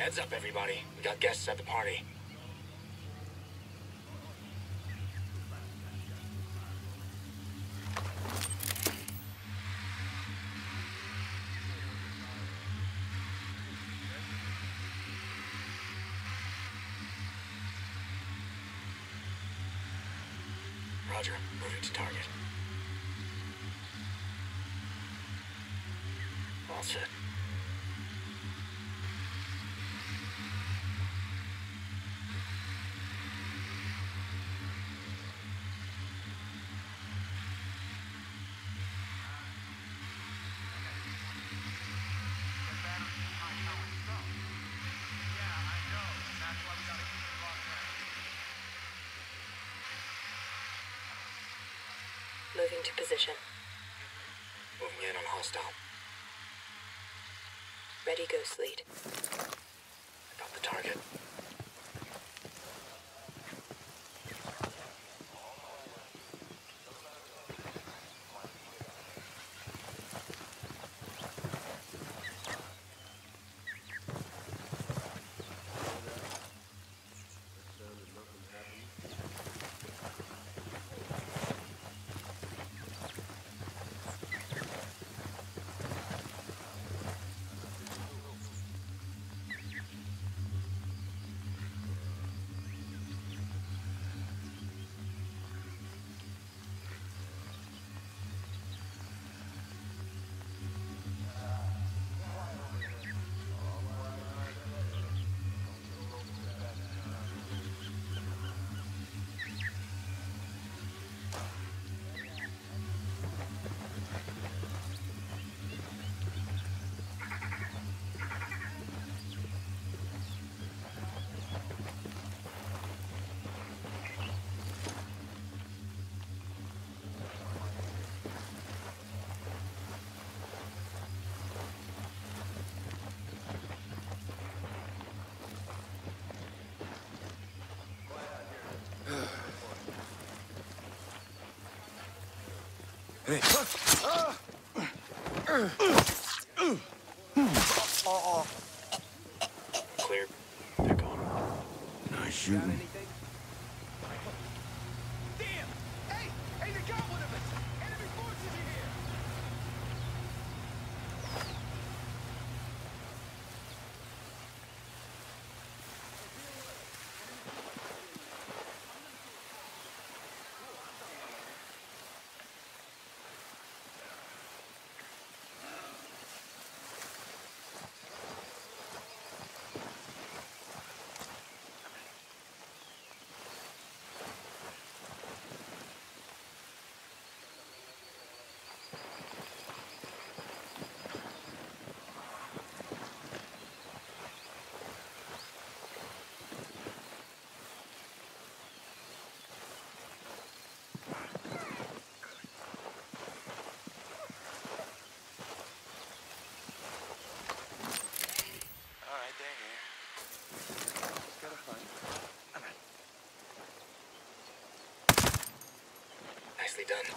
Heads up, everybody. We got guests at the party. Roger, moving to target. All set. Moving to position. Moving in on hostile. Ready, Ghost Lead. Got the target. Hey. Clear. They're gone. Nice shooting. Damn! Hey! Hey, they got one of us! Enemy forces are here! Nicely done.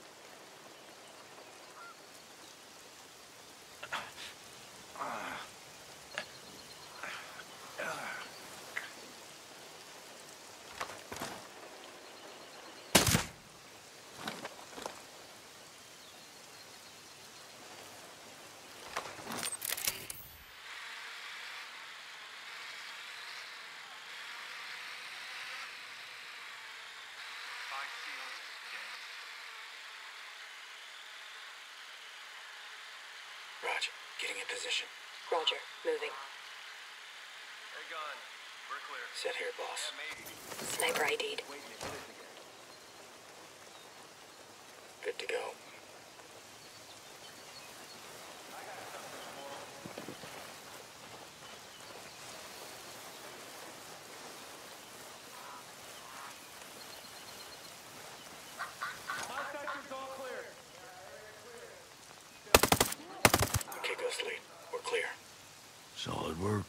Roger, getting in position. Roger, moving. They're gone. We're clear. Set here, boss. Sniper ID'd. Good to go. Okay, Ghost Lead. We're clear. Solid work.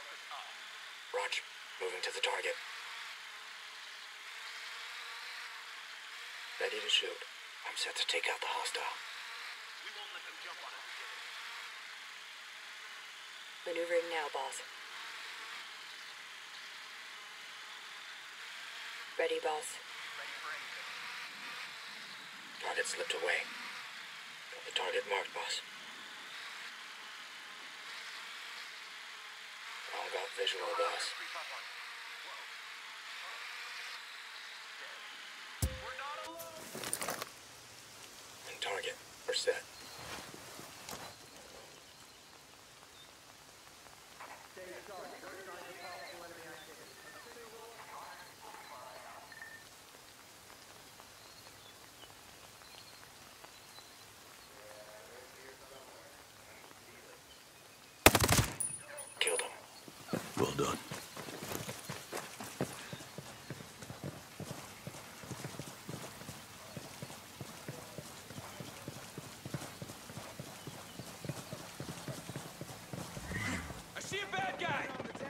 Roger. Moving to the target. Ready to shoot. I'm set to take out the hostile. Maneuvering now, boss. Ready, boss. Target slipped away. Got the target marked, boss. All got visual, boss. And target. We're set. Killed him. Well done. I see a bad guy!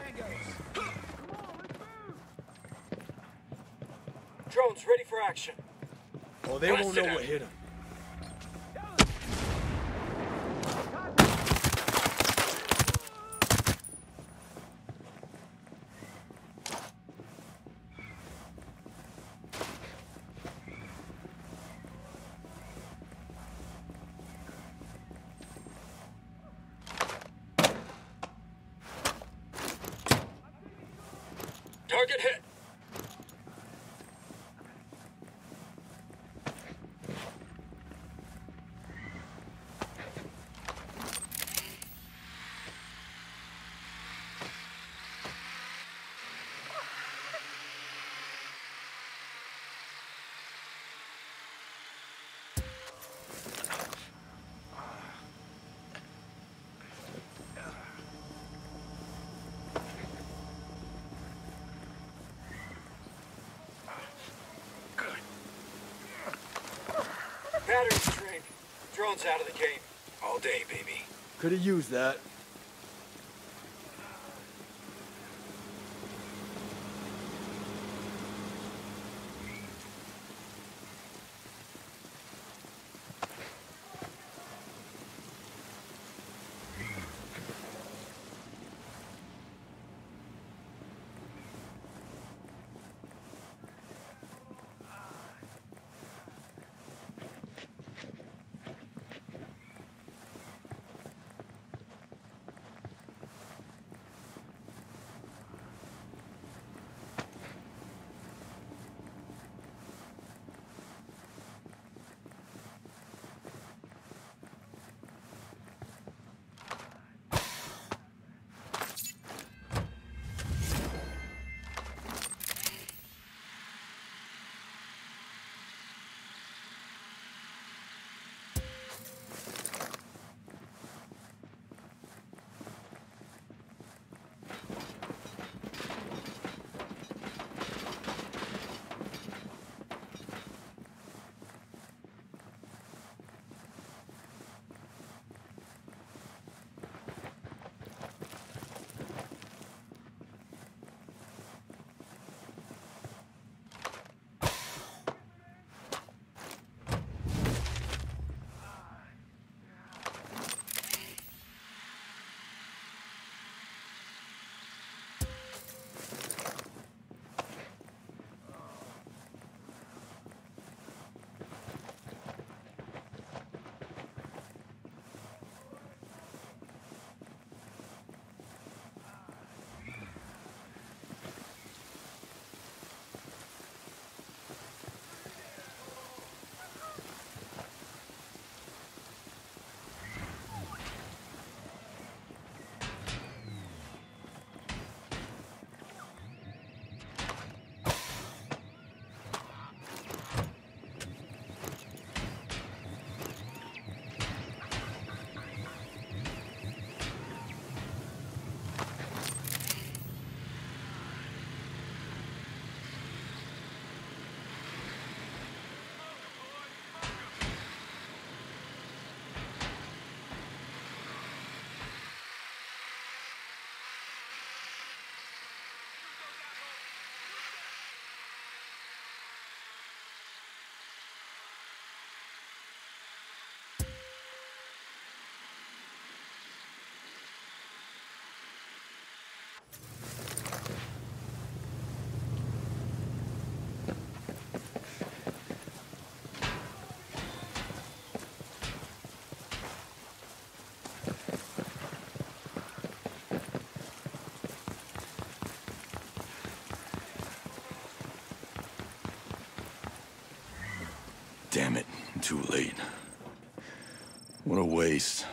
Drones ready for action. Oh, they won't know what hit him. Target hit. Battery's drained. Drone's out of the game. All day, baby. Could have used that. Damn it, I'm too late. What a waste.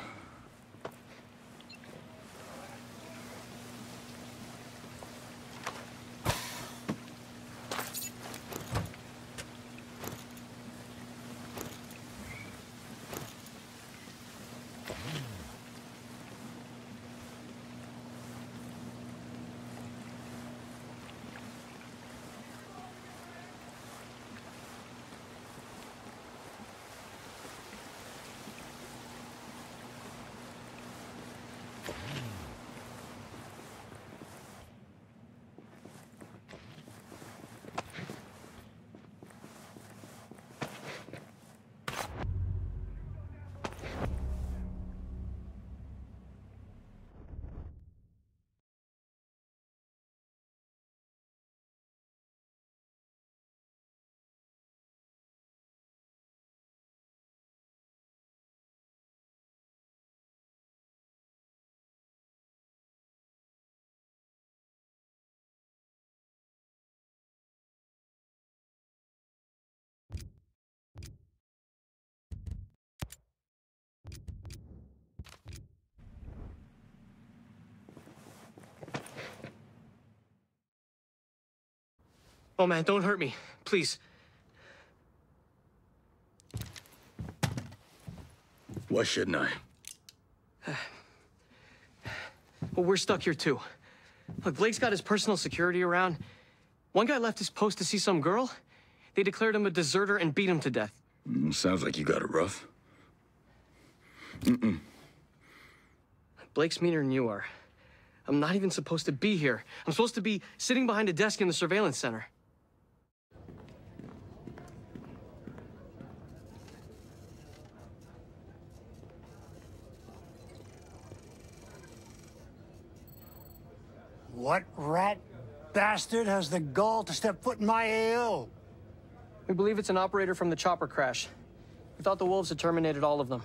Oh, man, don't hurt me. Please. Why shouldn't I? Well, we're stuck here, too. Look, Blake's got his personal security around. One guy left his post to see some girl. They declared him a deserter and beat him to death. Sounds like you got it rough. Blake's meaner than you are. I'm not even supposed to be here. I'm supposed to be sitting behind a desk in the surveillance center. What rat bastard has the gall to step foot in my AO? We believe it's an operator from the chopper crash. We thought the wolves had terminated all of them.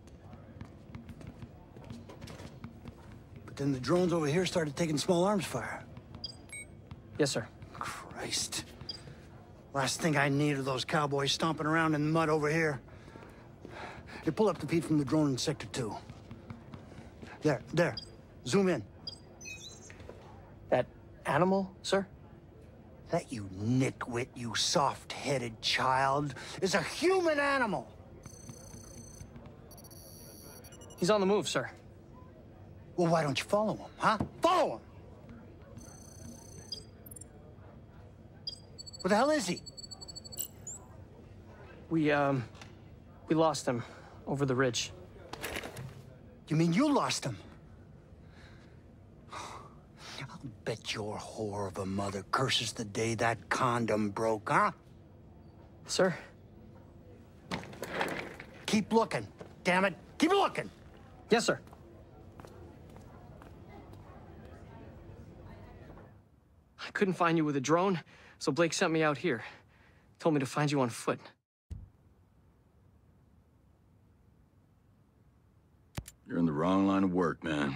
But then the drones over here started taking small arms fire. Yes, sir. Christ. Last thing I need are those cowboys stomping around in the mud over here. They pull up the feed from the drone in Sector 2. There. Zoom in. That animal, sir? That you nitwit, you soft-headed child, is a human animal. He's on the move, sir. Well, why don't you follow him, huh? Follow him! Where the hell is he? We lost him over the ridge. You mean you lost him? I'll bet your whore of a mother curses the day that condom broke, huh? Sir? Keep looking, damn it. Keep looking! Yes, sir. I couldn't find you with a drone, so Blake sent me out here. Told me to find you on foot. You're in the wrong line of work, man.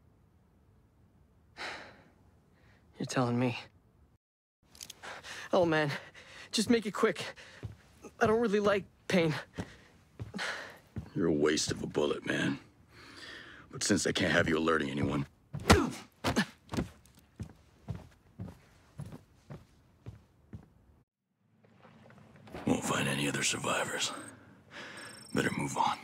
You're telling me. Oh, man. Just make it quick. I don't really like pain. You're a waste of a bullet, man. But since I can't have you alerting anyone... Won't find any other survivors. Better move on.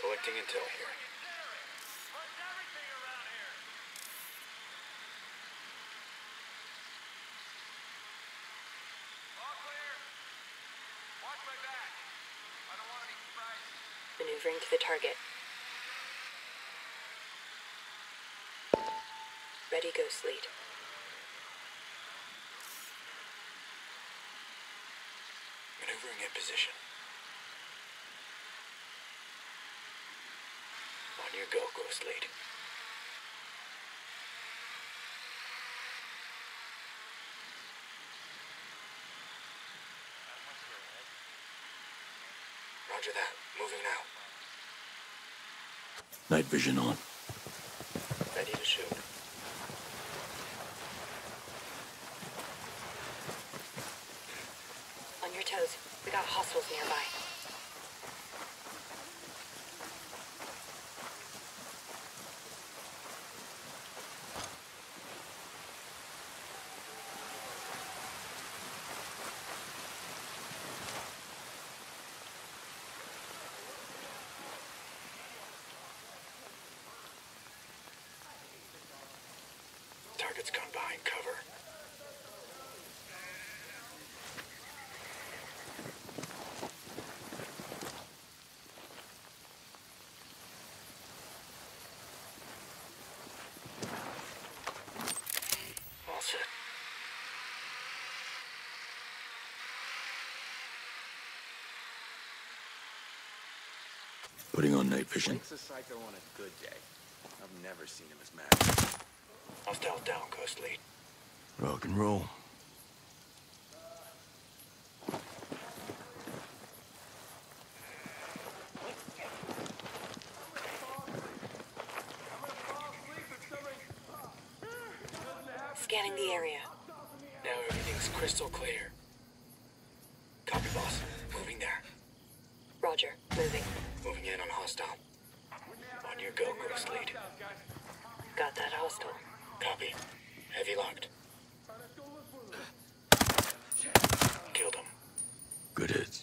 Collecting intel here. What's everything around here? All clear. Watch my back. I don't want any surprises. Maneuvering to the target. Ready, Ghost Lead. Maneuvering in position. On your go, Ghost Lead. Roger that. Moving now. Night vision on. Ready to shoot. On your toes. We got hostiles nearby. Target's gone behind cover. All set. Putting on night vision. Blake's a psycho on a good day. I've never seen him as mad. Hostile down, Ghost Lead. Rock and roll. Scanning the area. Now everything's crystal clear. Copy, boss. Moving there. Roger. Moving. Moving in on hostile. On your go, Ghost Lead. Got that hostile. Copy. Heavy locked. Killed him. Good hits.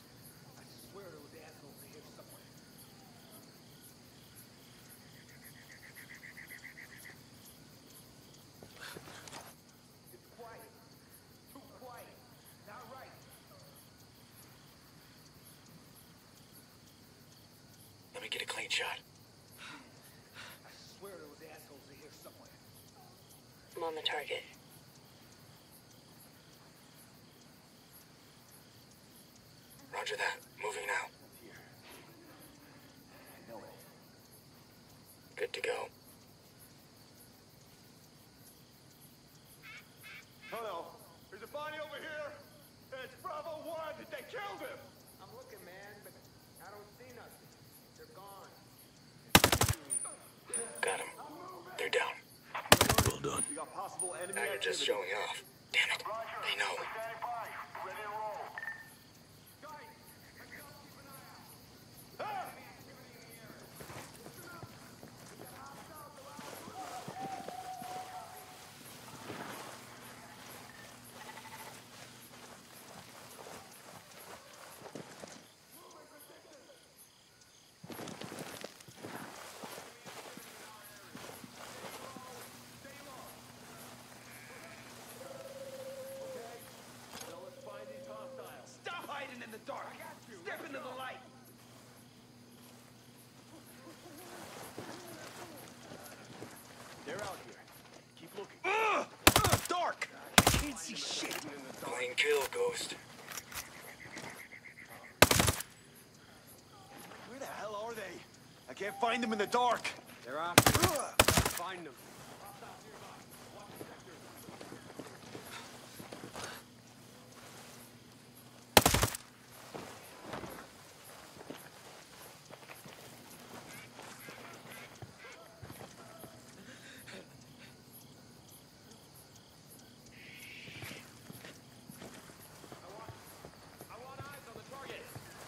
Let me get a clean shot. I'm on the target. Roger that. Moving now. Good to go. Hello. There's a body over here. It's Bravo 1. They killed him. I'm looking, man, but I don't see nothing. They're gone. Got him. They're down. Well done. We got possible enemy Now you're just showing off. Damn it. They know. Standing by. Ready to roll. Stop hiding in the dark. Step into the light. They're out here. Keep looking. Dark. I can't see shit. Clean kill, Ghost. Where the hell are they? I can't find them in the dark. They're after you. Find them. I want eyes on the target.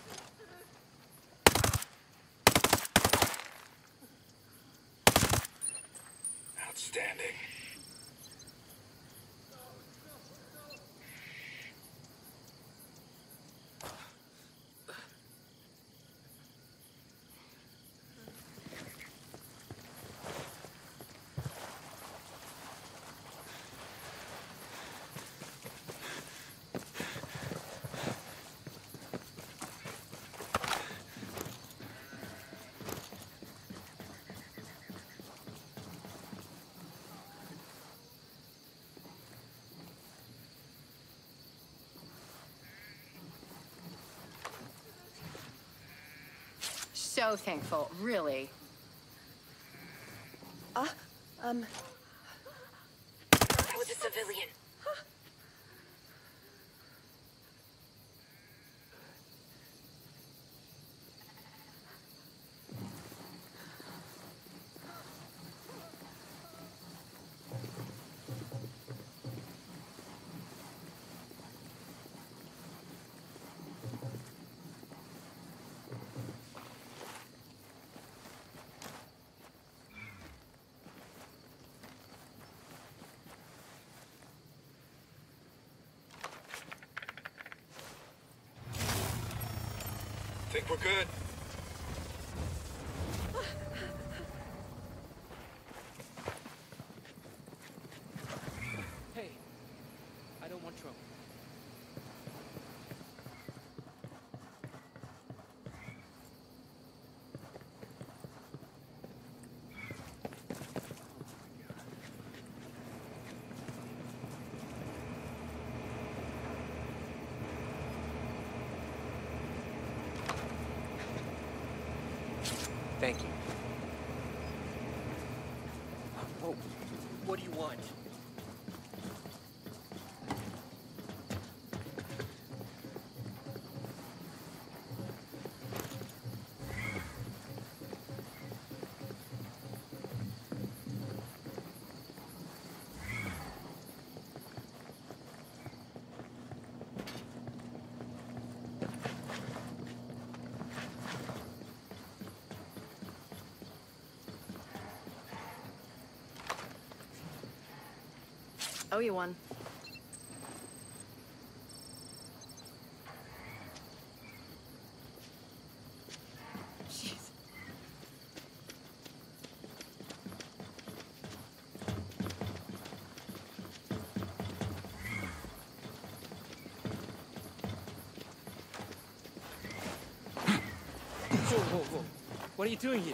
Outstanding. so thankful, really. That was a civilian. Think we're good? Hey, I don't want trouble. Thank you. Whoa. What do you want? Owe you one. Jeez. Whoa. What are you doing here?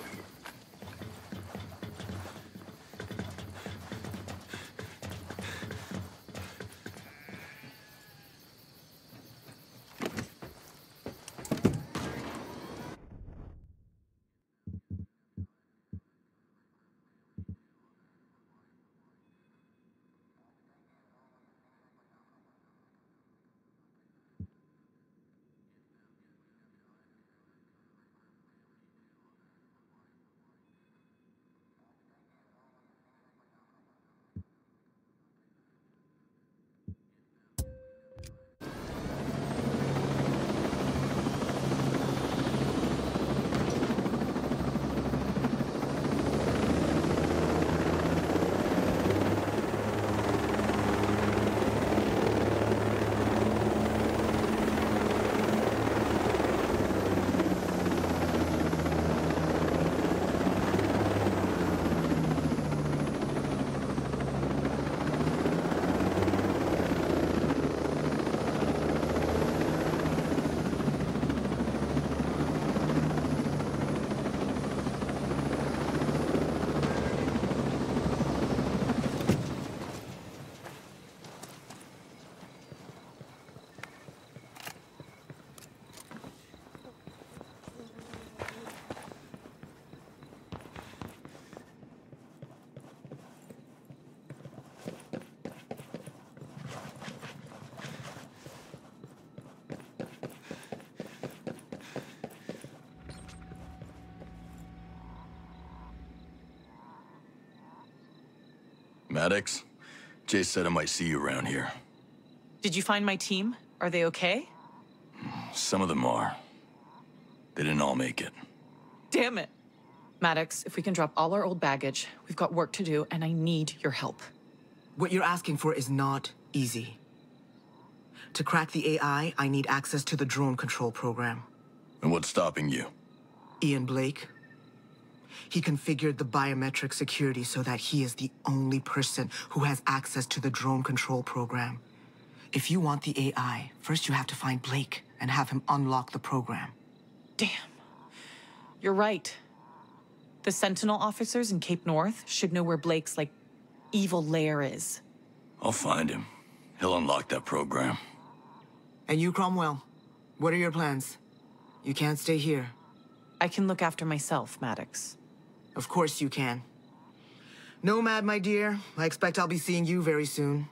Maddox, Jay said I might see you around here. Did you find my team? Are they okay? Some of them are. They didn't all make it. Damn it. Maddox, if we can drop all our old baggage, we've got work to do, and I need your help. What you're asking for is not easy. To crack the AI, I need access to the drone control program. And what's stopping you? Ian Blake. He configured the biometric security so that he is the only person who has access to the drone control program. If you want the AI, first you have to find Blake and have him unlock the program. Damn. You're right. The Sentinel officers in Cape North should know where Blake's, evil lair is. I'll find him. He'll unlock that program. And you, Cromwell, what are your plans? You can't stay here. I can look after myself, Maddox. Of course you can. Nomad, my dear, I expect I'll be seeing you very soon.